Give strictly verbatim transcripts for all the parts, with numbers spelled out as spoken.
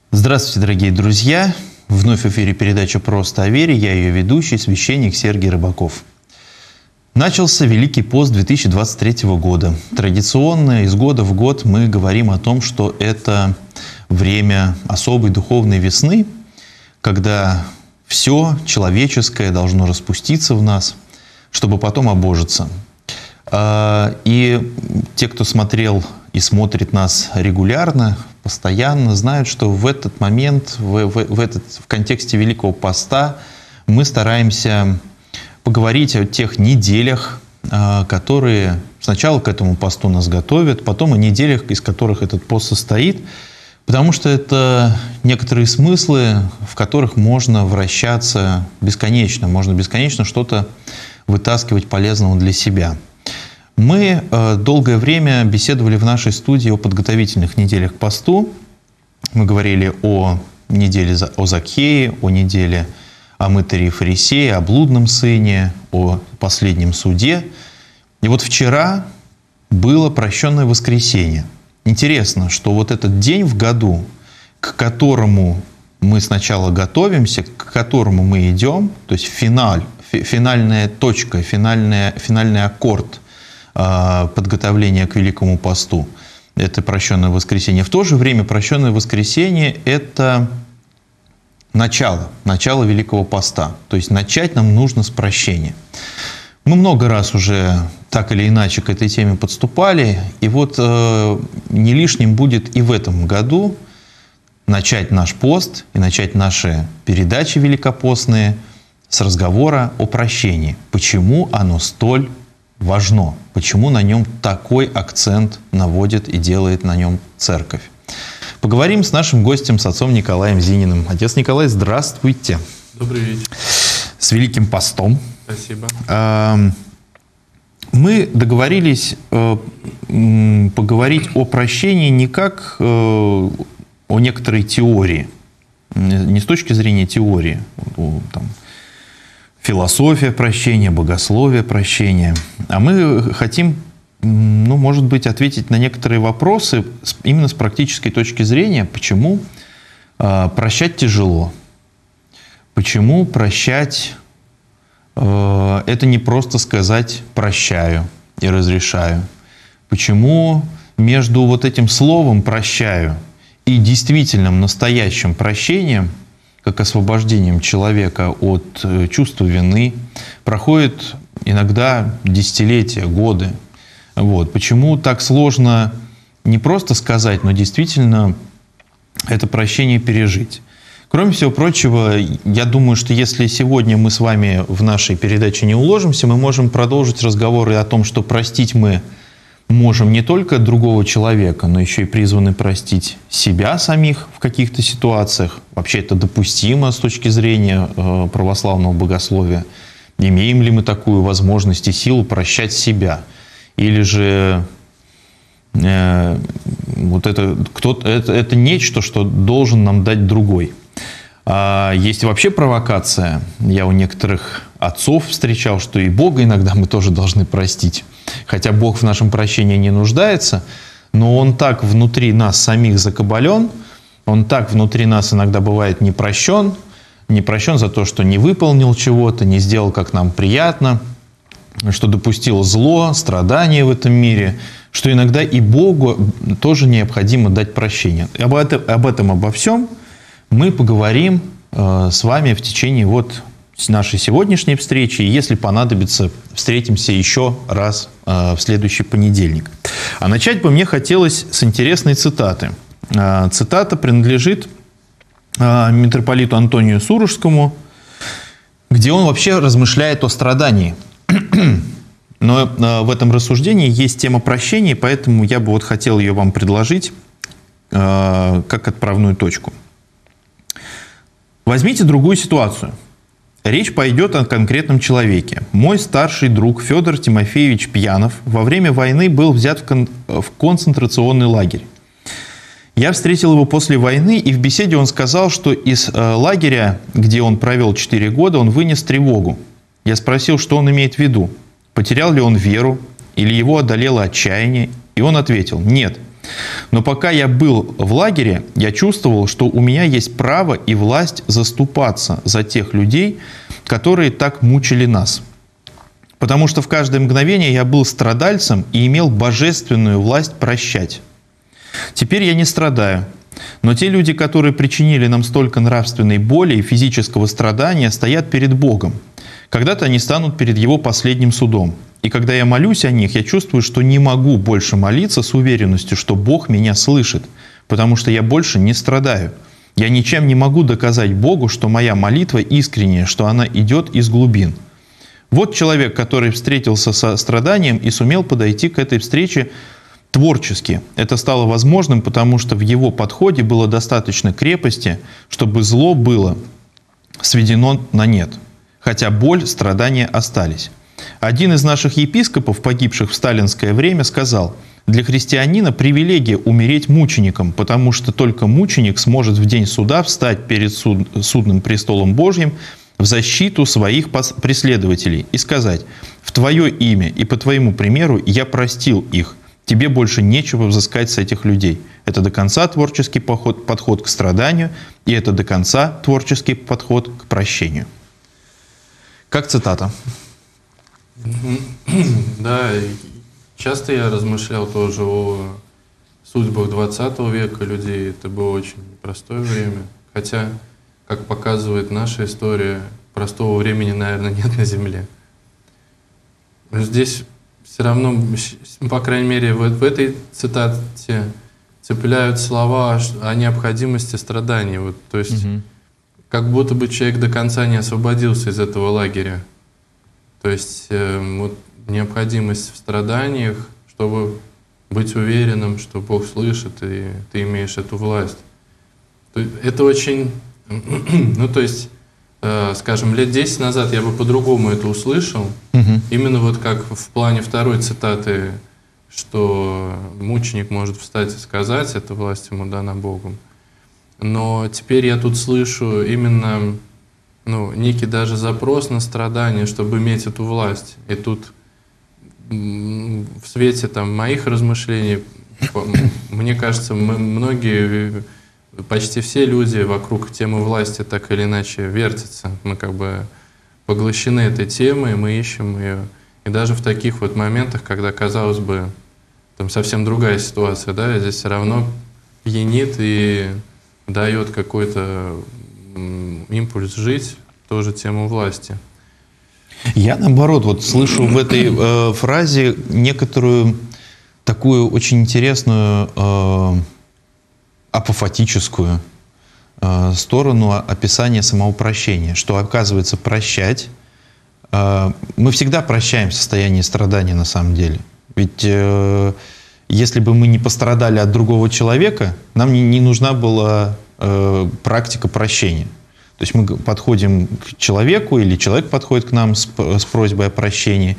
Здравствуйте, дорогие друзья! Вновь в эфире передача «Просто о вере». Я ее ведущий, священник Сергий Рыбаков. Начался Великий пост две тысячи двадцать третьего года. Традиционно из года в год мы говорим о том, что это время особой духовной весны, когда все человеческое должно распуститься в нас, чтобы потом обожиться. И те, кто смотрел и смотрит нас регулярно, постоянно, знают, что в этот момент, в, в, в, этот, в контексте Великого поста мы стараемся поговорить о тех неделях, которые сначала к этому посту нас готовят, потом о неделях, из которых этот пост состоит, потому что это некоторые смыслы, в которых можно вращаться бесконечно, можно бесконечно что-то вытаскивать полезного для себя. Мы долгое время беседовали в нашей студии о подготовительных неделях к посту. Мы говорили о неделе о Закхее, о неделе о мытаре и фарисее, о блудном сыне, о последнем суде. И вот вчера было прощенное воскресенье. Интересно, что вот этот день в году, к которому мы сначала готовимся, к которому мы идем, то есть финаль, финальная точка, финальный, финальный аккорд подготовления к Великому посту, это прощенное воскресенье. В то же время прощенное воскресенье – это начало, начало Великого поста. То есть начать нам нужно с прощения. Мы много раз уже так или иначе к этой теме подступали, и вот э, не лишним будет и в этом году начать наш пост и начать наши передачи великопостные с разговора о прощении. Почему оно столь важно, почему на нем такой акцент наводит и делает на нем церковь. Поговорим с нашим гостем, с отцом Николаем Зининым. Отец Николай, здравствуйте. Добрый вечер. С Великим постом. Спасибо. Мы договорились поговорить о прощении не как о некоторой теории, не с точки зрения теории, там, философия прощения, богословие прощения. А мы хотим, ну, может быть, ответить на некоторые вопросы именно с практической точки зрения, почему э, прощать тяжело, почему прощать э, это не просто сказать «прощаю» и «разрешаю», почему между вот этим словом «прощаю» и действительным настоящим прощением, как освобождением человека от чувства вины, проходит иногда десятилетия, годы. Вот. Почему так сложно не просто сказать, но действительно это прощение пережить? Кроме всего прочего, я думаю, что если сегодня мы с вами в нашей передаче не уложимся, мы можем продолжить разговоры о том, что простить мы можем не только другого человека, но еще и призваны простить себя самих в каких-то ситуациях. Вообще это допустимо с точки зрения э, православного богословия. Имеем ли мы такую возможность и силу прощать себя? Или же э, вот это, кто-то, это, это нечто, что должен нам дать другой? А есть вообще провокация. Я у некоторых отцов встречал, что и Бога иногда мы тоже должны простить. Хотя Бог в нашем прощении не нуждается, но Он так внутри нас самих закабален, Он так внутри нас иногда бывает не прощен, не прощен за то, что не выполнил чего-то, не сделал, как нам приятно, что допустил зло, страдания в этом мире, что иногда и Богу тоже необходимо дать прощение. Об этом, об этом обо всем мы поговорим э, с вами в течение вот нашей сегодняшней встречи. И если понадобится, встретимся еще раз э, в следующий понедельник. А начать бы мне хотелось с интересной цитаты. Э, цитата принадлежит э, митрополиту Антонию Сурожскому, где он вообще размышляет о страдании. Но э, в этом рассуждении есть тема прощения, поэтому я бы вот хотел ее вам предложить э, как отправную точку. Возьмите другую ситуацию. Речь пойдет о конкретном человеке. Мой старший друг Федор Тимофеевич Пьянов во время войны был взят в, кон в концентрационный лагерь. Я встретил его после войны, и в беседе он сказал, что из э, лагеря, где он провел четыре года, он вынес тревогу. Я спросил, что он имеет в виду. Потерял ли он веру, или его одолело отчаяние? И он ответил: нет, Но пока я был в лагере, я чувствовал, что у меня есть право и власть заступаться за тех людей, которые так мучили нас. Потому что в каждое мгновение я был страдальцем и имел божественную власть прощать. Теперь я не страдаю, но те люди, которые причинили нам столько нравственной боли и физического страдания, стоят перед Богом. Когда-то они станут перед Его последним судом. И когда я молюсь о них, я чувствую, что не могу больше молиться с уверенностью, что Бог меня слышит, потому что я больше не страдаю. Я ничем не могу доказать Богу, что моя молитва искренняя, что она идет из глубин. Вот человек, который встретился со страданием и сумел подойти к этой встрече творчески. Это стало возможным, потому что в его подходе было достаточно крепости, чтобы зло было сведено на нет, хотя боль, страдания остались. Один из наших епископов, погибших в сталинское время, сказал: «Для христианина привилегия умереть мучеником, потому что только мученик сможет в день суда встать перед суд, судным престолом Божьим в защиту своих преследователей и сказать: в Твое имя и по Твоему примеру я простил их. Тебе больше нечего взыскать с этих людей». Это до конца творческий подход, подход к страданию, и это до конца творческий подход к прощению. Как цитата. Да, часто я размышлял тоже о судьбах двадцатого века людей. Это было очень непростое время. Хотя, как показывает наша история, простого времени, наверное, нет на Земле. Здесь все равно, по крайней мере, в, в этой цитате цепляют слова о необходимости страданий. Вот, то есть, угу. как будто бы человек до конца не освободился из этого лагеря. То есть, э, вот, необходимость в страданиях, чтобы быть уверенным, что Бог слышит, и ты имеешь эту власть. Это очень... Ну, то есть, э, скажем, лет десять назад я бы по-другому это услышал. Угу. Именно вот как в плане второй цитаты, что мученик может встать и сказать, эта власть ему дана Богом. Но теперь я тут слышу именно, ну, некий даже запрос на страдание, чтобы иметь эту власть. И тут в свете там моих размышлений, мне кажется, мы, многие... Почти все люди вокруг темы власти так или иначе вертятся. Мы как бы поглощены этой темой, мы ищем ее. И даже в таких вот моментах, когда, казалось бы, там совсем другая ситуация, да, здесь все равно пьянит и дает какой-то импульс жить, тоже тему власти. Я, наоборот, вот слышу в этой э, фразе некоторую такую очень интересную... Э, апофатическую э, сторону описания самого прощения, что, оказывается, прощать, э, мы всегда прощаем состояние страдания на самом деле. Ведь э, если бы мы не пострадали от другого человека, нам не, не нужна была э, практика прощения. То есть мы подходим к человеку, или человек подходит к нам с, с просьбой о прощении,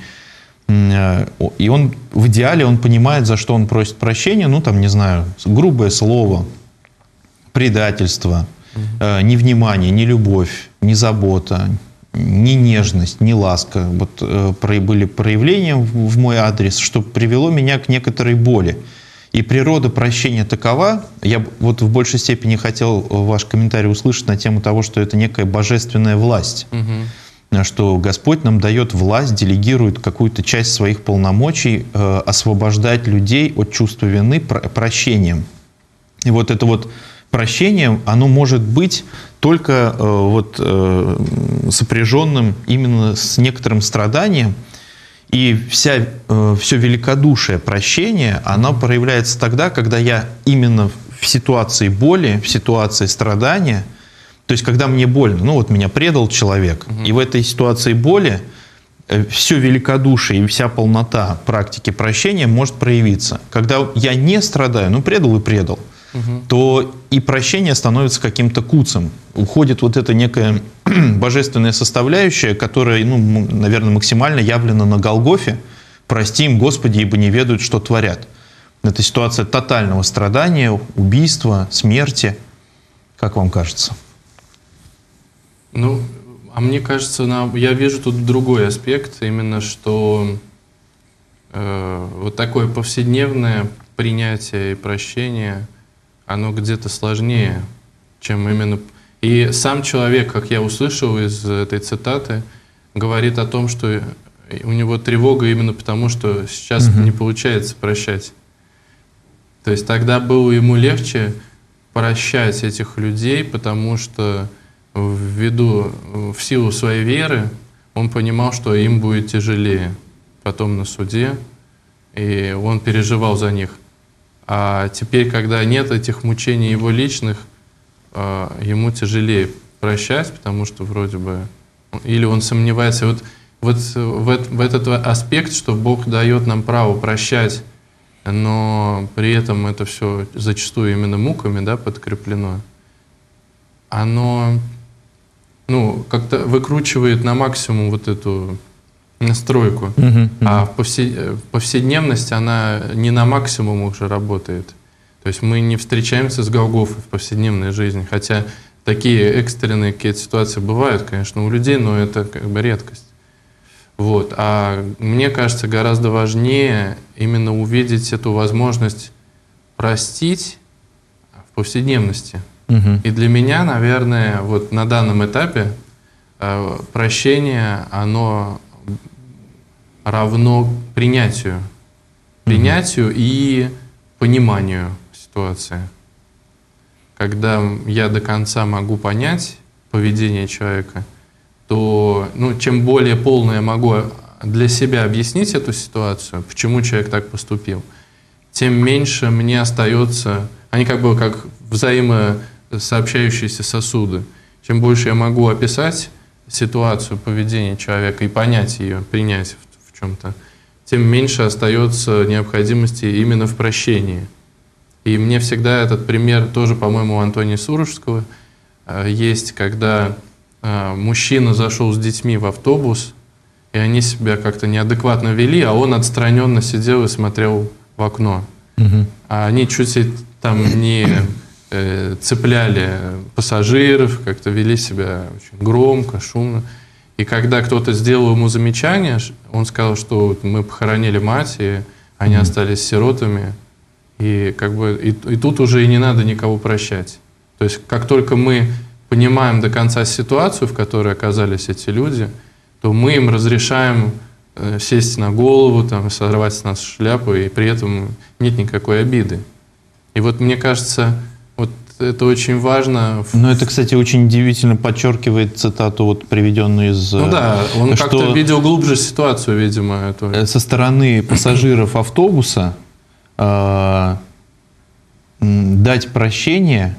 э, и он в идеале он понимает, за что он просит прощения, ну там, не знаю, грубое слово, предательство, э, невнимание, не любовь, не забота, не нежность, не ласка. Вот э, про, были проявления в, в мой адрес, что привело меня к некоторой боли. И природа прощения такова, я вот в большей степени хотел ваш комментарий услышать на тему того, что это некая божественная власть. Угу. Что Господь нам дает власть, делегирует какую-то часть своих полномочий э, освобождать людей от чувства вины про, прощением. И вот это вот прощение, оно может быть только э, вот, э, сопряженным именно с некоторым страданием. И вся, э, все великодушие прощения, оно проявляется тогда, когда я именно в ситуации боли, в ситуации страдания, то есть когда мне больно, ну вот меня предал человек, угу. и в этой ситуации боли э, все великодушие и вся полнота практики прощения может проявиться. Когда я не страдаю, ну предал и предал, угу. то и прощение становится каким-то куцем. Уходит вот эта некая божественная составляющая, которая, ну, наверное, максимально явлена на Голгофе. «Прости им, Господи, ибо не ведают, что творят». Это ситуация тотального страдания, убийства, смерти. Как вам кажется? Ну, а мне кажется, я вижу тут другой аспект, именно что э, вот такое повседневное принятие и прощение, оно где-то сложнее, чем именно... И сам человек, как я услышал из этой цитаты, говорит о том, что у него тревога именно потому, что сейчас угу. не получается прощать. То есть тогда было ему легче прощать этих людей, потому что ввиду, в силу своей веры, он понимал, что им будет тяжелее потом на суде, и он переживал за них. А теперь, когда нет этих мучений его личных, ему тяжелее прощать, потому что вроде бы... Или он сомневается. Вот, вот в, в этот аспект, что Бог дает нам право прощать, но при этом это все зачастую именно муками, да, подкреплено, оно, ну, как-то выкручивает на максимум вот эту настройку. Uh-huh, uh-huh. А в повсе, повседневности она не на максимум уже работает. То есть мы не встречаемся с Голгофой в повседневной жизни, хотя такие экстренные какие-то ситуации бывают, конечно, у людей, но это как бы редкость. Вот. А мне кажется, гораздо важнее именно увидеть эту возможность простить в повседневности. Угу. И для меня, наверное, вот на данном этапе э, прощение, оно равно принятию. Принятию угу. и пониманию ситуации. Когда я до конца могу понять поведение человека, то ну, чем более полно я могу для себя объяснить эту ситуацию, почему человек так поступил, тем меньше мне остается... Они как бы как взаимосообщающиеся сосуды. Чем больше я могу описать ситуацию поведения человека и понять ее, принять в, в чем-то, тем меньше остается необходимости именно в прощении. И мне всегда этот пример тоже, по-моему, у Антония Сурожского есть, когда мужчина зашел с детьми в автобус, и они себя как-то неадекватно вели, а он отстраненно сидел и смотрел в окно. Угу. А они чуть там не э, цепляли пассажиров, как-то вели себя очень громко, шумно. И когда кто-то сделал ему замечание, он сказал, что мы похоронили мать, и они угу. остались сиротами. И, как бы, и, и тут уже и не надо никого прощать. То есть как только мы понимаем до конца ситуацию, в которой оказались эти люди, то мы им разрешаем э, сесть на голову, там, сорвать с нас шляпу, и при этом нет никакой обиды. И вот мне кажется, вот это очень важно. Но это, кстати, очень удивительно подчеркивает цитату, вот, приведенную из... Ну да, он как-то видел глубже ситуацию, видимо. Эту. Со стороны пассажиров автобуса э, дать прощение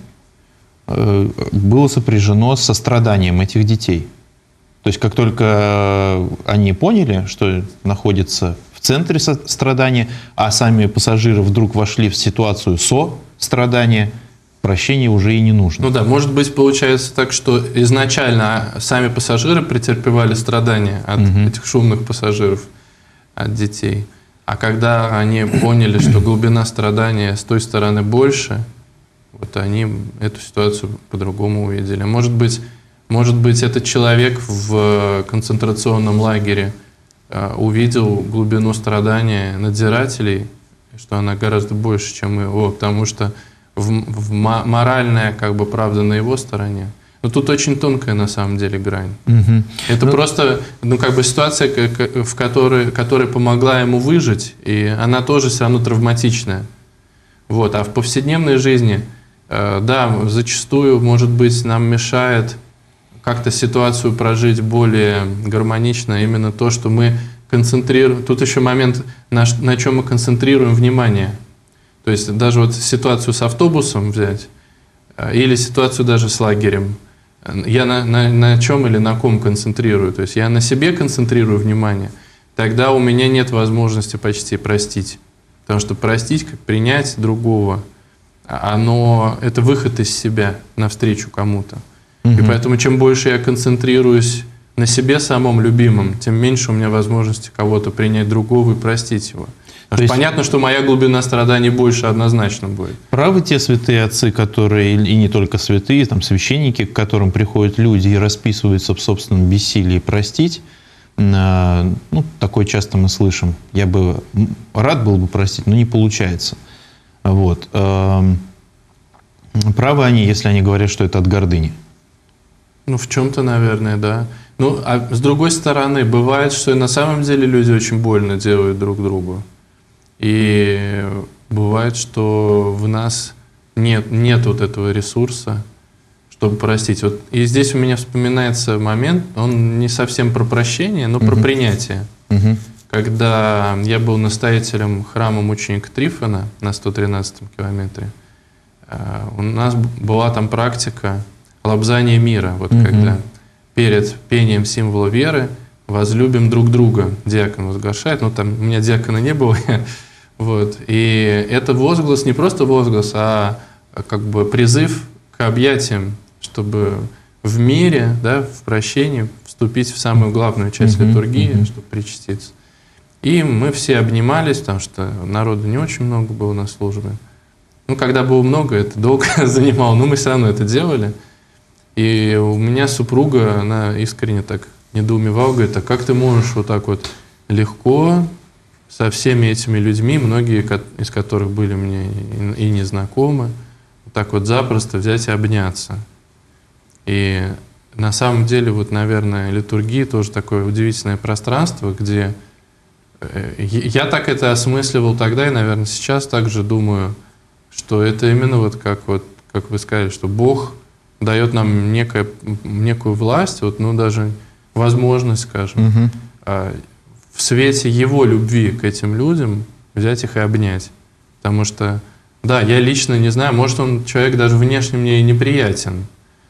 было сопряжено с состраданием этих детей. То есть как только они поняли, что находятся в центре страдания, а сами пассажиры вдруг вошли в ситуацию со-страдания, прощения уже и не нужно. Ну да, может быть, получается так, что изначально сами пассажиры претерпевали страдания от угу. этих шумных пассажиров, от детей. А когда они поняли, что глубина страдания с той стороны больше, вот они эту ситуацию по-другому увидели. Может быть, может быть, этот человек в концентрационном лагере э, увидел глубину страдания надзирателей, что она гораздо больше, чем его, потому что в, в моральная как бы правда на его стороне. Но тут очень тонкая на самом деле грань. Угу. Это ну, просто ну, как бы ситуация, в которой, которая помогла ему выжить, и она тоже все равно травматичная. Вот. А в повседневной жизни... Да, зачастую, может быть, нам мешает как-то ситуацию прожить более гармонично именно то, что мы концентрируем. Тут еще момент, на, на чем мы концентрируем внимание. То есть даже вот ситуацию с автобусом взять, или ситуацию даже с лагерем. Я на, на, на чем или на ком концентрирую? То есть я на себе концентрирую внимание, тогда у меня нет возможности почти простить. Потому что простить, как принять другого, оно, это выход из себя навстречу кому-то. Угу. И поэтому чем больше я концентрируюсь на себе самом любимом, тем меньше у меня возможности кого-то принять другого и простить его. Потому что понятно, что моя глубина страданий больше однозначно будет. Правы те святые отцы, которые, и не только святые, там, священники, к которым приходят люди и расписываются в собственном бессилии простить. Ну, такое часто мы слышим. Я бы рад был бы простить, но не получается. Вот. Правы они, если они говорят, что это от гордыни? Ну, в чем-то, наверное, да. Ну, а с другой стороны, бывает, что и на самом деле люди очень больно делают друг другу. И бывает, что в нас нет, нет вот этого ресурса, чтобы простить. Вот, и здесь у меня вспоминается момент, он не совсем про прощение, но uh-huh. про принятие. Uh-huh. Когда я был настоятелем храма мученика Трифона на сто тринадцатом километре, у нас была там практика лобзания мира. Вот uh-huh. когда перед пением символа веры возлюбим друг друга. Диакон возглашает. Ну, там у меня диакона не было. Вот. И это возглас, не просто возглас, а как бы призыв к объятиям, чтобы в мире, да, в прощении вступить в самую главную часть uh-huh. литургии, uh-huh. чтобы причаститься. И мы все обнимались, потому что народу не очень много было на службе. Ну, когда было много, это долго занимало, но мы все равно это делали. И у меня супруга, она искренне так недоумевала, говорит, а как ты можешь вот так вот легко со всеми этими людьми, многие из которых были мне и не знакомы, вот так вот запросто взять и обняться. И на самом деле, вот, наверное, литургия тоже такое удивительное пространство, где я так это осмысливал тогда, и, наверное, сейчас также думаю, что это именно вот как, вот, как вы сказали, что Бог дает нам некое, некую власть, вот, ну, даже возможность, скажем, угу. в свете Его любви к этим людям взять их и обнять. Потому что, да, я лично не знаю, может, он человек даже внешне мне и неприятен,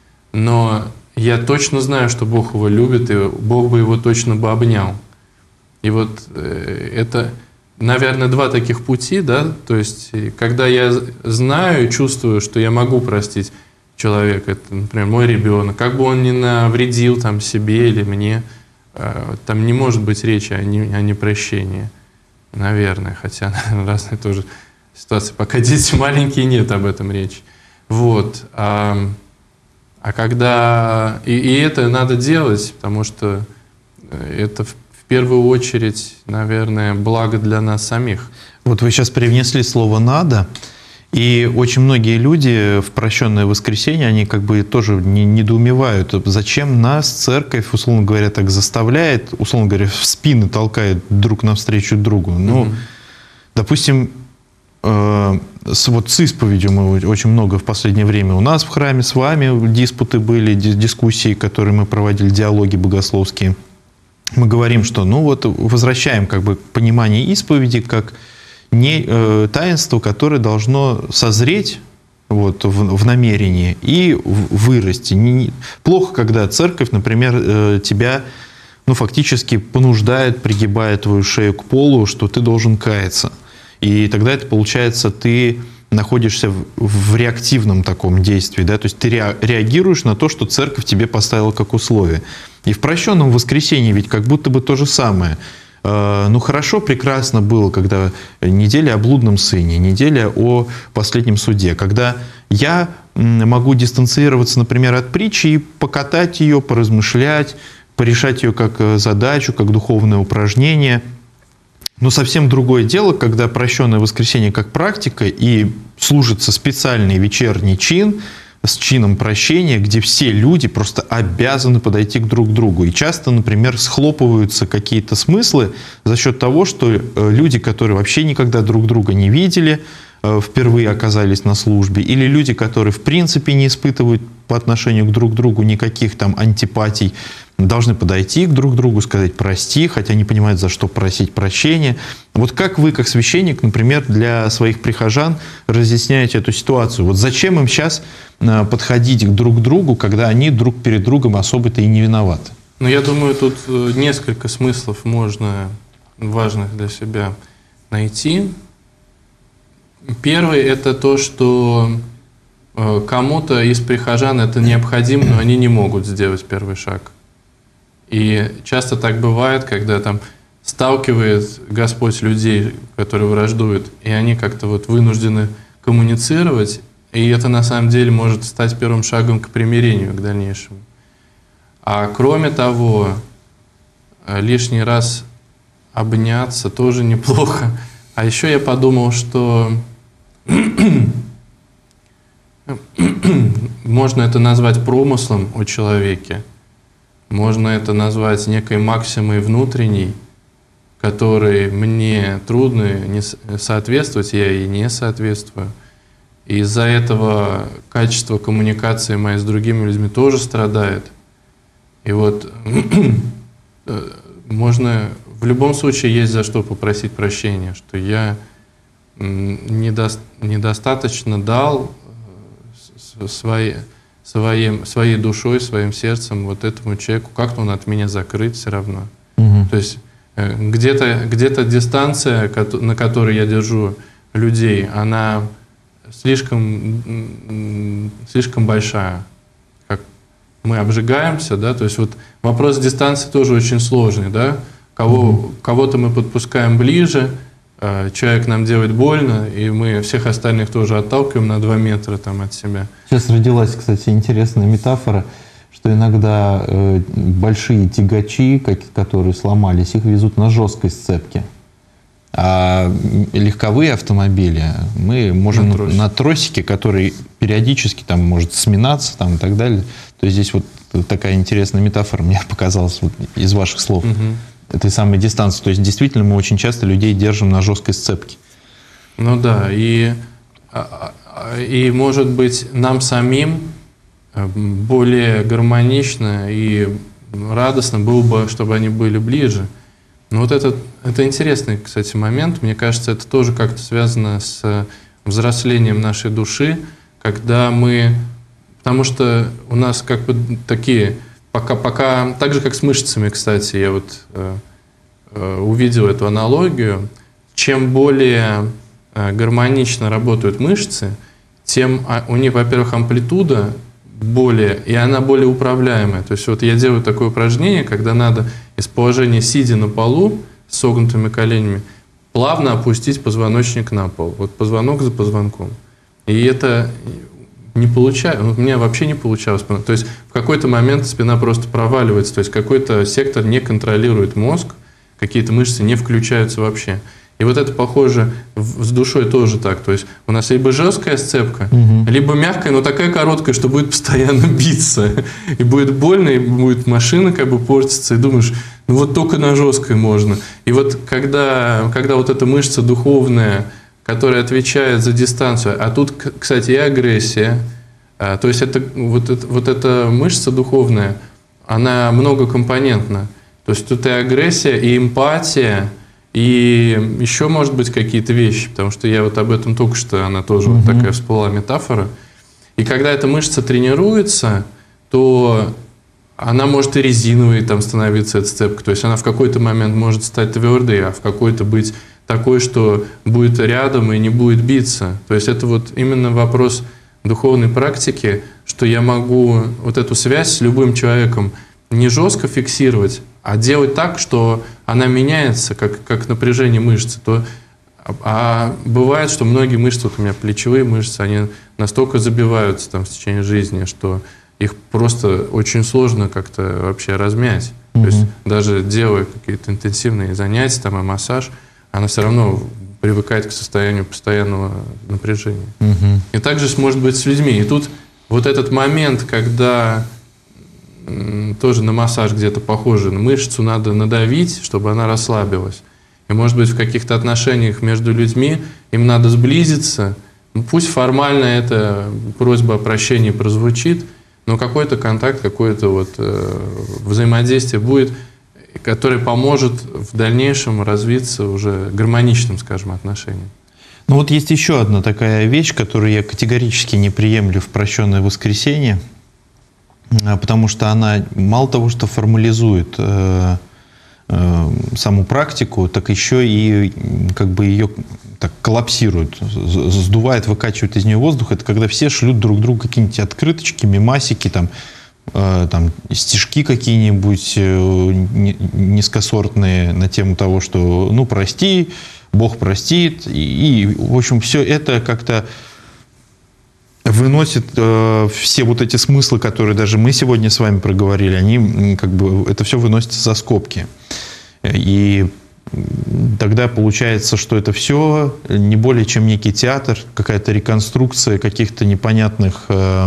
но я точно знаю, что Бог его любит, и Бог бы его точно бы обнял. И вот это, наверное, два таких пути, да, то есть, когда я знаю и чувствую, что я могу простить человека, это, например, мой ребенок, как бы он ни навредил там себе или мне, там не может быть речи о, не, о непрощении, наверное, хотя, наверное, разные тоже ситуации, пока дети маленькие, нет об этом речи. Вот. А, а когда... И, и это надо делать, потому что это в В первую очередь, наверное, благо для нас самих. Вот вы сейчас привнесли слово «надо», и очень многие люди в прощенное воскресенье, они как бы тоже не, недоумевают, зачем нас церковь, условно говоря, так заставляет, условно говоря, в спины толкает друг навстречу другу. Ну, mm-hmm. допустим, э, с, вот с исповедью мы очень много в последнее время у нас в храме с вами диспуты были, дискуссии, которые мы проводили, диалоги богословские. Мы говорим, что ну вот возвращаем как бы понимание исповеди как не, э, таинство, которое должно созреть вот, в, в намерении и в, вырасти. Не, плохо, когда церковь, например, э, тебя ну, фактически понуждает, пригибает твою шею к полу, что ты должен каяться. И тогда это получается, ты находишься в, в реактивном таком действии, да? То есть ты ре, реагируешь на то, что церковь тебе поставила как условие. И в прощенном воскресенье ведь как будто бы то же самое. Э, ну хорошо, прекрасно было, когда неделя о блудном сыне, неделя о последнем суде, когда я могу дистанцироваться, например, от притчи и покатать ее, поразмышлять, порешать ее как задачу, как духовное упражнение. Но совсем другое дело, когда прощенное воскресенье как практика и служится специальный вечерний чин с чином прощения, где все люди просто обязаны подойти к друг другу. И часто, например, схлопываются какие-то смыслы за счет того, что люди, которые вообще никогда друг друга не видели, впервые оказались на службе, или люди, которые в принципе не испытывают по отношению к друг другу никаких там антипатий, должны подойти к друг другу, сказать «прости», хотя не понимают, за что просить прощения. Вот как вы, как священник, например, для своих прихожан разъясняете эту ситуацию? Вот зачем им сейчас подходить друг к другу, когда они друг перед другом особо-то и не виноваты? Ну, я думаю, тут несколько смыслов можно важных для себя найти. Первый – это то, что кому-то из прихожан это необходимо, но они не могут сделать первый шаг. И часто так бывает, когда там сталкивает Господь людей, которые враждуют, и они как-то вот вынуждены коммуницировать, и это на самом деле может стать первым шагом к примирению, к дальнейшему. А кроме того, лишний раз обняться тоже неплохо. А еще я подумал, что можно это назвать промыслом о человеке, можно это назвать некой максимой внутренней, которой мне трудно не соответствовать, я ей не соответствую. И из-за этого качество коммуникации моей с другими людьми тоже страдает. И вот можно, в любом случае есть за что попросить прощения, что я недо, недостаточно дал своей, своей, своей душой, своим сердцем вот этому человеку, как-то он от меня закрыт все равно. Угу. То есть где-то где-то дистанция, на которой я держу людей, она слишком, слишком большая. Как мы обжигаемся, да, то есть вот вопрос дистанции тоже очень сложный, да, кого, mm-hmm. кого-то мы подпускаем ближе, человек нам делает больно, и мы всех остальных тоже отталкиваем на два метра там от себя. Сейчас родилась, кстати, интересная метафора, что иногда э, большие тягачи, как, которые сломались, их везут на жесткой сцепке. А легковые автомобили мы можем на, тросик. на тросике, который периодически там может сминаться там, и так далее. То есть здесь вот такая интересная метафора мне показалась вот из ваших слов. Угу. Этой самой дистанции. То есть действительно мы очень часто людей держим на жесткой сцепке. Ну да, и, и может быть нам самим более гармонично и радостно было бы, чтобы они были ближе. Но вот это, это интересный, кстати, момент. Мне кажется, это тоже как-то связано с взрослением нашей души, когда мы... Потому что у нас как бы такие... Пока, пока, так же, как с мышцами, кстати, я вот э, э, увидел эту аналогию. Чем более э, гармонично работают мышцы, тем а, у них, во-первых, амплитуда более, и она более управляемая. То есть вот я делаю такое упражнение, когда надо из положения сидя на полу с согнутыми коленями плавно опустить позвоночник на пол. Вот позвонок за позвонком. И это не получается, у меня вообще не получалось. То есть в какой-то момент спина просто проваливается, то есть какой-то сектор не контролирует мозг, какие-то мышцы не включаются вообще. И вот это похоже с душой тоже так. То есть у нас либо жесткая сцепка, угу. либо мягкая, но такая короткая, что будет постоянно биться. И будет больно, и будет машина как бы портиться. И думаешь, ну вот только на жесткой можно. И вот когда, когда вот эта мышца духовная, которая отвечает за дистанцию, а тут, кстати, и агрессия. То есть это, вот, это, вот эта мышца духовная, она многокомпонентна. То есть тут и агрессия, и эмпатия, и еще, может быть, какие-то вещи, потому что я вот об этом только что, она тоже mm-hmm. вот такая всплыла метафора. И когда эта мышца тренируется, то она может и резиновой там становиться, эта сцепка. То есть она в какой-то момент может стать твердой, а в какой-то быть такой, что будет рядом и не будет биться. То есть это вот именно вопрос духовной практики, что я могу вот эту связь с любым человеком не жестко фиксировать, а делать так, что она меняется, как, как напряжение мышцы. То, а бывает, что многие мышцы, вот у меня плечевые мышцы, они настолько забиваются там в течение жизни, что их просто очень сложно как-то вообще размять. Mm-hmm. То есть даже делая какие-то интенсивные занятия, там и массаж, она все равно привыкает к состоянию постоянного напряжения. Mm-hmm. И также может быть с людьми. И тут вот этот момент, когда тоже на массаж где-то похоже, на мышцу надо надавить, чтобы она расслабилась. И, может быть, в каких-то отношениях между людьми им надо сблизиться. Пусть формально эта просьба о прощении прозвучит, но какой-то контакт, какое-то вот э, взаимодействие будет, которое поможет в дальнейшем развиться уже гармоничным, скажем, отношениям. Ну вот есть еще одна такая вещь, которую я категорически не приемлю в прощенное воскресенье, потому что она мало того, что формализует э, э, саму практику, так еще и как бы ее так коллапсирует, сдувает, выкачивает из нее воздух. Это когда все шлют друг другу какие-нибудь открыточки, мемасики, там, э, там, стишки какие-нибудь э, низкосортные на тему того, что ну прости, Бог простит. И, и в общем, все это как-то выносит э, все вот эти смыслы, которые даже мы сегодня с вами проговорили, они как бы, это все выносится за скобки. И тогда получается, что это все не более чем некий театр, какая-то реконструкция каких-то непонятных э,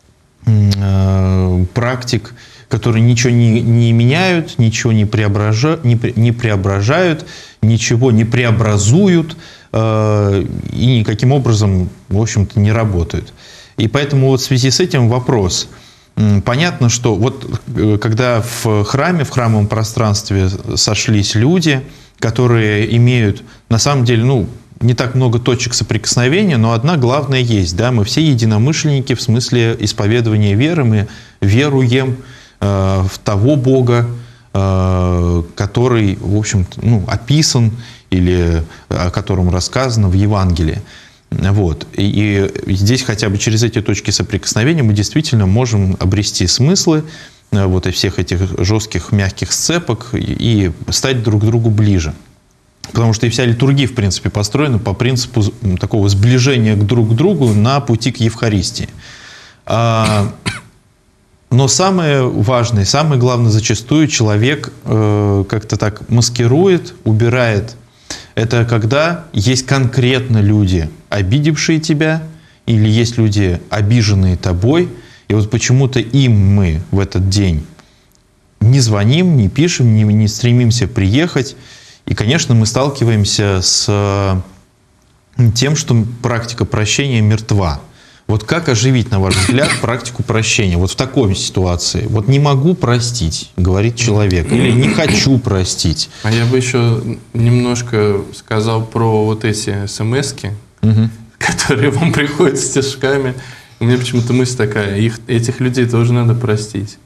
э, практик, которые ничего не, не меняют, ничего не, преобража, не, не преображают, ничего не преобразуют э, и никаким образом, в общем-то, не работают. И поэтому вот в связи с этим вопрос. Понятно, что вот когда в храме, в храмовом пространстве сошлись люди, которые имеют, на самом деле, ну, не так много точек соприкосновения, но одна главная есть. Да? Мы все единомышленники в смысле исповедования веры, мы веруем э, в того Бога, э, который, в общем-то, ну, описан или о котором рассказано в Евангелии. Вот. И, и здесь хотя бы через эти точки соприкосновения мы действительно можем обрести смыслы вот, и всех этих жестких, мягких сцепок и, и стать друг к другу ближе. Потому что и вся литургия, в принципе, построена по принципу такого сближения друг к другу на пути к Евхаристии. А, но самое важное, самое главное, зачастую человек э, как-то так маскирует, убирает. Это когда есть конкретно люди, обидевшие тебя, или есть люди, обиженные тобой, и вот почему-то им мы в этот день не звоним, не пишем, не, не стремимся приехать. И, конечно, мы сталкиваемся с тем, что практика прощения мертва. Вот как оживить, на ваш взгляд, практику прощения? Вот в такой ситуации. Вот не могу простить, говорит человек, или не хочу простить. А я бы еще немножко сказал про вот эти смс-ки, угу. которые вам приходят стишками. У меня почему-то мысль такая, их, этих людей тоже надо простить.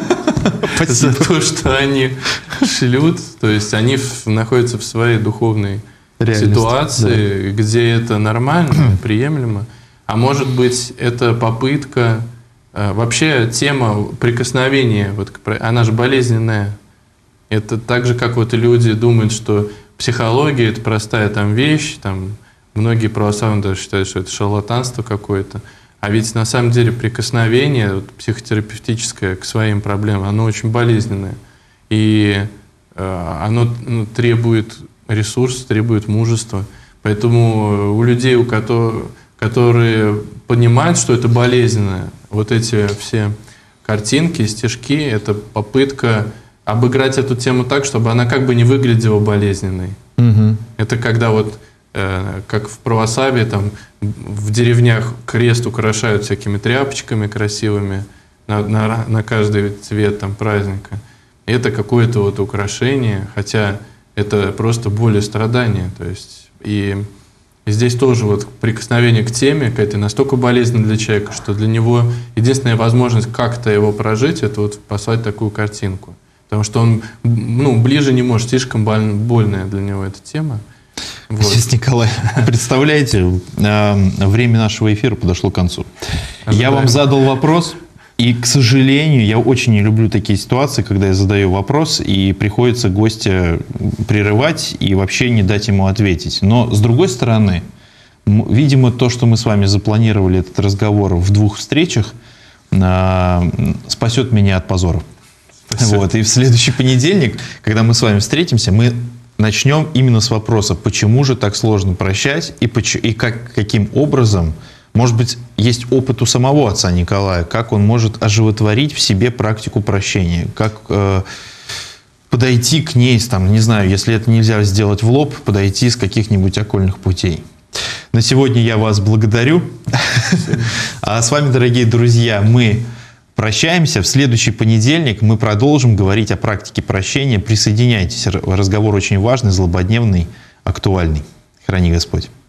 За то, что они шлют, то есть они находятся в своей духовной ситуации, где это нормально, приемлемо. А может быть, это попытка... Вообще тема прикосновения, вот, она же болезненная. Это так же, как вот люди думают, что психология – это простая там вещь. Там, многие православные даже считают, что это шарлатанство какое-то. А ведь на самом деле прикосновение вот, психотерапевтическое к своим проблемам, оно очень болезненное. И э, оно ну, требует ресурсов, требует мужества. Поэтому у людей, у которых... которые понимают, что это болезненно. Вот эти все картинки, стишки – это попытка обыграть эту тему так, чтобы она как бы не выглядела болезненной. Угу. Это когда вот, э, как в православии, там, в деревнях крест украшают всякими тряпочками красивыми на, на, на каждый цвет там, праздника. И это какое-то вот украшение, хотя это просто боль и страдания. То есть, и И здесь тоже вот прикосновение к теме, какая-то настолько болезненная для человека, что для него единственная возможность как-то его прожить, это вот послать такую картинку. Потому что он ну, ближе не может, слишком боль, больная для него эта тема. Вот. Отец Николай, представляете, время нашего эфира подошло к концу. Ожидаем. Я вам задал вопрос. И, к сожалению, я очень не люблю такие ситуации, когда я задаю вопрос, и приходится гостя прерывать и вообще не дать ему ответить. Но, с другой стороны, видимо, то, что мы с вами запланировали этот разговор в двух встречах, спасет меня от позоров. Вот. И в следующий понедельник, когда мы с вами встретимся, мы начнем именно с вопроса, почему же так сложно прощать, и, и как, каким образом... Может быть, есть опыт у самого отца Николая, как он может оживотворить в себе практику прощения, как э, подойти к ней, там, не знаю, если это нельзя сделать в лоб, подойти с каких-нибудь окольных путей. На сегодня я вас благодарю. А с вами, дорогие друзья, мы прощаемся. В следующий понедельник мы продолжим говорить о практике прощения. Присоединяйтесь, разговор очень важный, злободневный, актуальный. Храни Господь.